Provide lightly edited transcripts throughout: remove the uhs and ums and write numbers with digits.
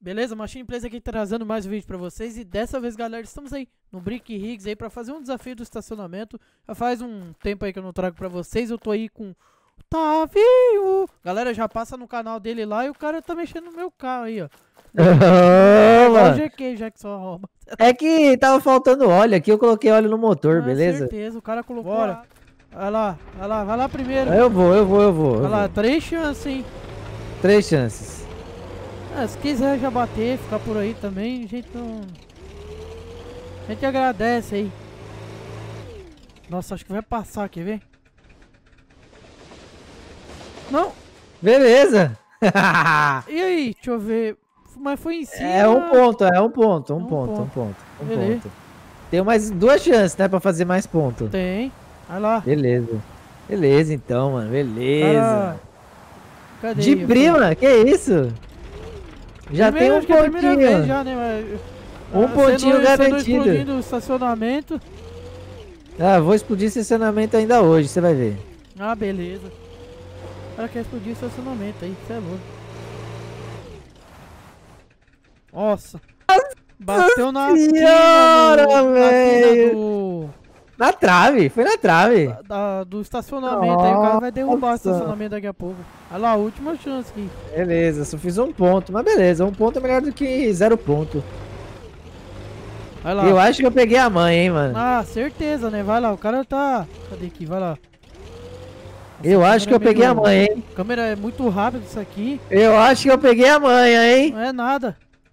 Beleza? Machine Plays aqui trazendo mais um vídeo pra vocês. E dessa vez, galera, estamos aí no Brick Rigs aí pra fazer um desafio do estacionamento. Já faz um tempo aí que eu não trago pra vocês. Eu tô aí com o Tavinho. Galera, já passa no canal dele lá e o cara tá mexendo no meu carro aí, ó. Mano. O GQ, já que só rouba. É que tava faltando óleo aqui, eu coloquei óleo no motor, beleza? certeza, o cara colocou. Bora. Vai lá, vai lá primeiro. Eu vou. Vai lá, 3 chances, hein? 3 chances. Se quiser já bater, ficar por aí também, a gente não... A gente agradece aí. Nossa, acho que vai passar, quer ver? Não! Beleza! E aí, deixa eu ver. Mas foi em cima. É um ponto. Beleza. Tem mais 2 chances, né, pra fazer mais ponto. Tem. Vai lá. Beleza então, mano, beleza. Cara... Cadê De prima, que isso? Já tem um pontinho. Vez já, né? Um pontinho garantido. Explodindo o estacionamento. Ah, vou explodir estacionamento ainda hoje, você vai ver. Ah, beleza. O cara quer explodir o estacionamento aí, você é louco. Nossa. Bateu na senhora, velho. Na trave, foi na trave. Do estacionamento. Aí o cara vai derrubar o estacionamento daqui a pouco. Olha lá, a última chance aqui. Beleza, só fiz um ponto, mas beleza, um ponto é melhor do que 0 ponto. Vai lá. Eu acho que eu peguei a mãe, hein, mano. Ah, certeza, né? Vai lá, o cara tá... Cadê aqui? Vai lá. Eu acho que eu peguei a mãe, hein. A câmera é muito rápida isso aqui. Eu acho que eu peguei a manha, hein. Não é nada.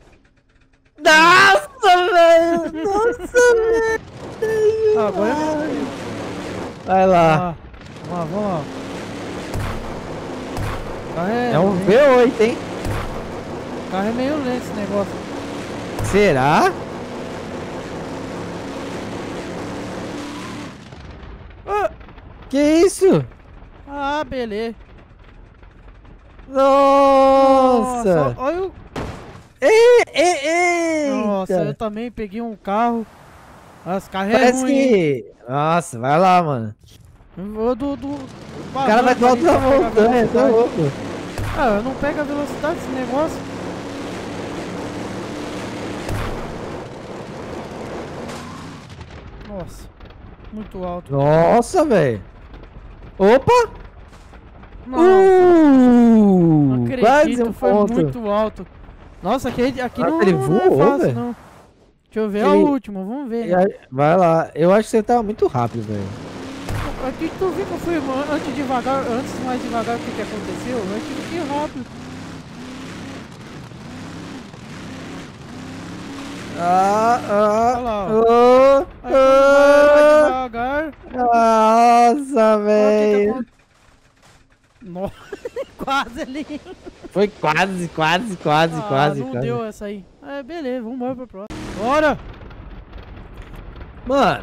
Nossa, velho. Nossa, velho. Agora vai lá. Vamos lá. É um V8, hein. O carro é meio lento esse negócio. Será? Que isso? Ah, beleza. Nossa. Olha o... Eita. Nossa, eu também peguei um carro. As carros Parece ruim, que... Nossa, vai lá, mano. O cara vai do alto da montanha, tá louco. Ah, eu não pego a velocidade desse negócio. Nossa, muito alto. Nossa, velho. Opa! Não acredito, quase um foi ponto. muito alto. Nossa, aqui não, ele não voou, é fácil, velho. não. Deixa eu ver a última, vamos ver. Né? Vai lá, eu acho que você tá muito rápido, velho. Aqui tu viu que eu fui antes mais devagar, o que aconteceu? Eu tive que ir rápido. Olha lá, ó. Vai devagar. Nossa, velho. Nossa, quase ali. Foi quase. Não deu essa aí. É, beleza, vamos embora pra próxima. Bora! Mano.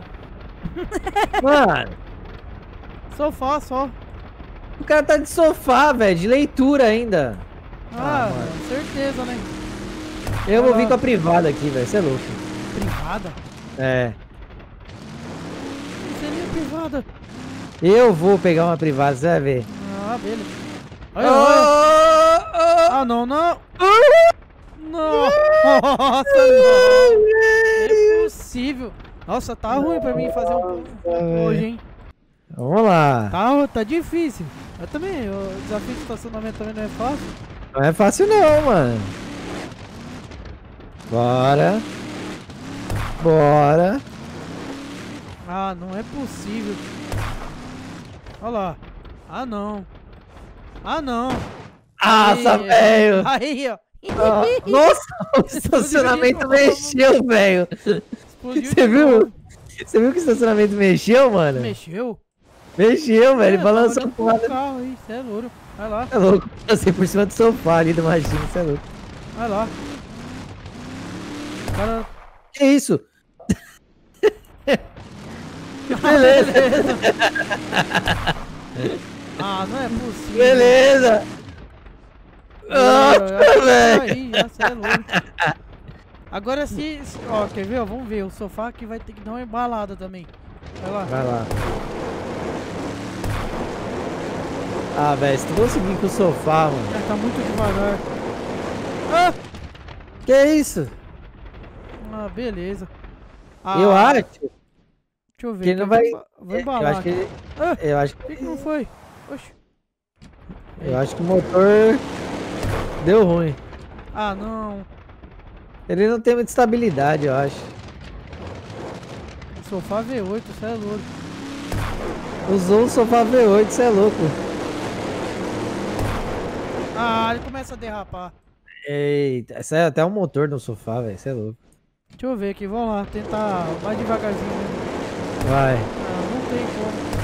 Sofá só. O cara tá de sofá, velho, de leitura ainda. Mano. Certeza, né? Eu vou vir com a privada aqui, velho, você é louco. Privada? É. Não seria privada. Eu vou pegar uma privada, você vai ver. Ah, beleza. Olha. Ah, não. Nossa, não. É impossível. Nossa, tá ruim pra mim fazer um pouco hoje, hein? Vamos lá. Tá difícil. Eu também, o desafio de estacionamento também não é fácil. Não é fácil não, mano. Bora. Ah, não é possível. Olha lá. Ah, não. Nossa, velho. Aí, ó. Nossa, o estacionamento mexeu, velho. Você viu? Você viu que o estacionamento mexeu, mano? Mexeu? Mexeu, velho. Ele balançou a porrada. Carro aí, cê é louco. Vai lá. É louco. Passei por cima do sofá ali do Machine, você é louco. Vai lá. Cara... Que isso? Beleza. Ah, não é possível. Beleza. Nossa, velho. Aí, já é louco. Agora ó, quer ver? Ó, vamos ver. O sofá aqui vai ter que dar uma embalada também. Vai lá. Ah, velho, se tu conseguir com o sofá, mano. Tá muito devagar. Ah! Que isso? Ah, beleza. Eu acho Deixa eu ver. que ele não eu vai... vou Eu embalar acho que aqui. ele... Ah, Eu acho por que que... não foi? Oxi. Eu acho que o motor deu ruim. Ah, não. Ele não tem muita estabilidade, eu acho. Sofá V8, você é louco. Usou o sofá V8, você é louco. Ah, ele começa a derrapar. Eita, isso é até um motor no sofá, velho, você é louco. Deixa eu ver aqui, vamos lá, tentar mais devagarzinho mesmo. Vai. Ah, não tem como.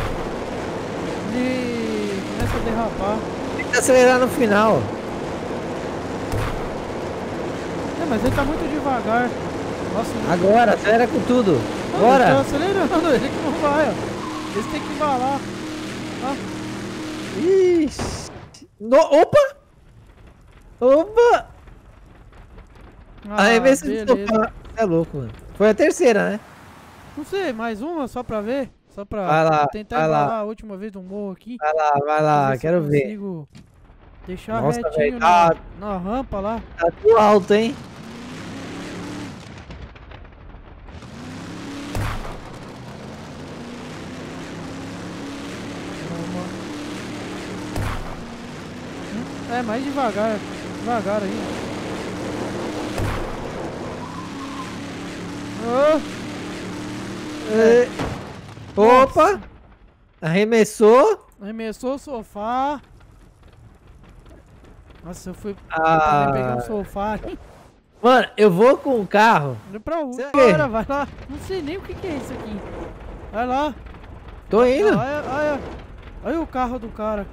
Ele começa a derrapar. Tem que acelerar no final. É, mas ele tá muito devagar. Nossa, Agora, acelera com tudo. Não, Bora. ele tá acelerando, ele que não vai, ó. Eles têm que embalar. Ixi. Opa! Opa! Arremesso de beleza. sofá. É louco, mano. Foi a terceira, né? Não sei, mais uma só pra ver? Só pra Vai lá, tentar vai lá. embalar a última vez do morro aqui. Vai lá, se eu quero ver. consigo deixar Nossa, retinho velho, tá- na rampa lá. Tá tudo alto, hein? É, mais devagar. Devagar aí. Oh, É. Opa! Arremessou. arremessou o sofá. Nossa, eu fui Ah. pegar um sofá. Mano, eu vou com o carro. Olha pra onde? Você- Bora, vai lá. Não sei nem o que que é isso aqui. Vai lá. Tô indo. Olha o carro do cara.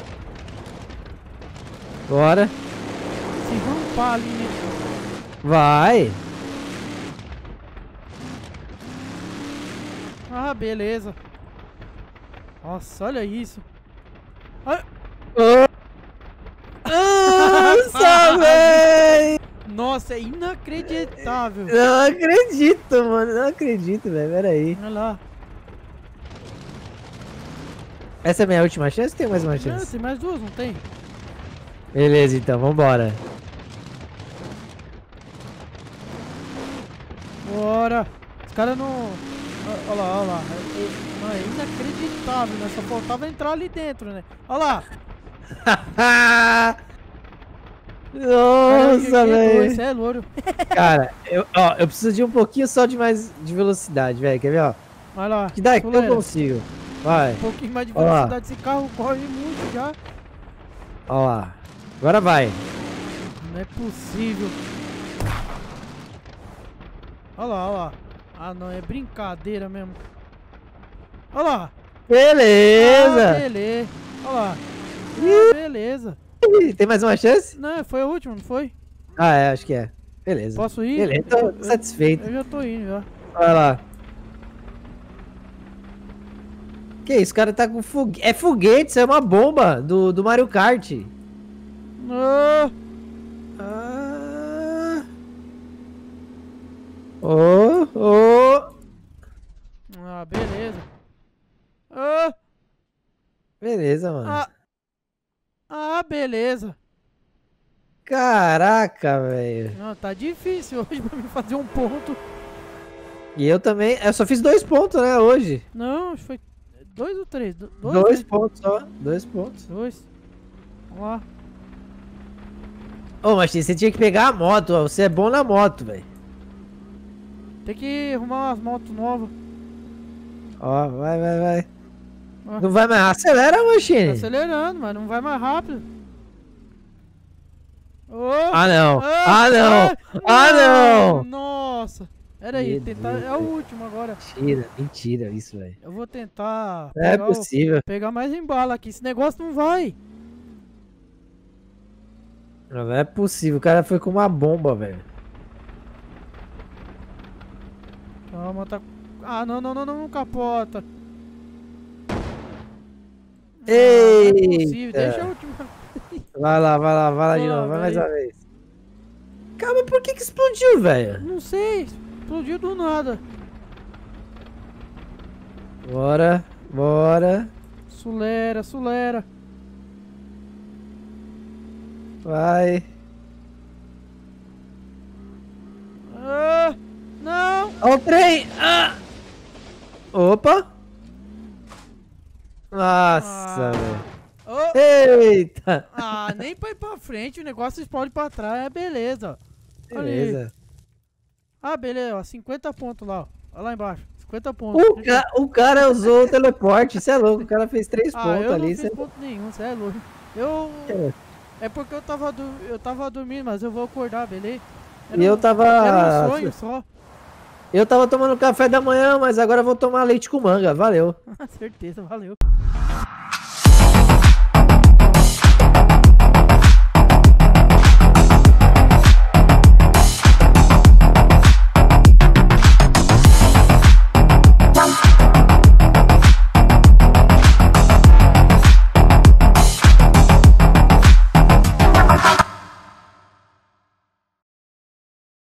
Bora. Se rampar ali, né? Vai. Ah, beleza. Nossa, olha isso. Olha. Nossa, velho. Nossa, é inacreditável. Não acredito, mano. Não acredito, velho. Pera aí. Olha lá. Essa é a minha última chance ou tem mais uma Não, chance? tem mais duas, não tem? Beleza, então. Vambora. Bora. Os caras não... Olha lá, olha lá. Mano, é inacreditável, né? Só faltava entrar ali dentro, né? Olha lá. Nossa, velho. Você é louro. Cara, eu preciso de um pouquinho só de mais de velocidade, velho. Quer ver, ó? Olha lá. Que daqui eu acelera. consigo. Vai. Um pouquinho mais de Ó lá. velocidade. Esse carro corre muito já. Ó lá. Agora vai. Não é possível. Olha lá, olha lá. Ah, não, é brincadeira mesmo. Olha lá. Beleza. Ah, beleza. Olha lá. Ah, beleza. Tem mais uma chance? Não, foi a última, não foi? Ah, é, acho que é. Beleza. Posso ir? Beleza, tô satisfeito. Eu já tô indo, já. Vai lá. Que isso, o cara tá com foguete. É foguete, isso é uma bomba do Mario Kart. Ah, Ah. Oh. ah, beleza. Ah, Beleza, mano. beleza. Caraca, velho. Não, tá difícil hoje pra mim fazer um ponto. E eu também. Eu só fiz 2 pontos, né, hoje. Não, acho que foi 2 ou 3? 2 né? pontos só. 2 pontos. 2. Vamos lá. Ô, Martins, você tinha que pegar a moto, ó. Você é bom na moto, velho. Tem que arrumar umas motos novas. Ó, vai. Ó. Não vai mais. Acelera, Tá Machine. acelerando, mas não vai mais rápido. Oh, Ah, não. Ah, não. Nossa. Pera aí, Meu tentar. Deus, É o velho. último agora. Mentira isso, velho. Eu vou tentar Não é possível. pegar mais embala aqui. Esse negócio não vai. Não é possível. O cara foi com uma bomba, velho. Calma, tá. Ah, não, capota. Não é possível. Eita. Deixa a última. Vai lá de Ah, novo. Vai mais vai. uma vez. Calma, por que explodiu, velho? Não sei. Explodiu do nada. Bora. Sulera. Vai. Ó o trem! Ah! Opa! Nossa, velho. Oh. Eita! Ah, nem pra ir pra frente, o negócio explode pra trás, é beleza. Olha aí. Beleza. Ah, beleza, ó, 50 pontos lá, ó. Olha lá embaixo, 50 pontos. O cara usou o teleporte, isso é louco. O cara fez 3 Ah, pontos eu ali. não fiz ponto nenhum, você é louco. É porque eu tava dormindo, mas eu vou acordar, beleza? E eu tava... Era um sonho só. Eu tava tomando café da manhã, mas agora eu vou tomar leite com manga. Valeu. Certeza, valeu.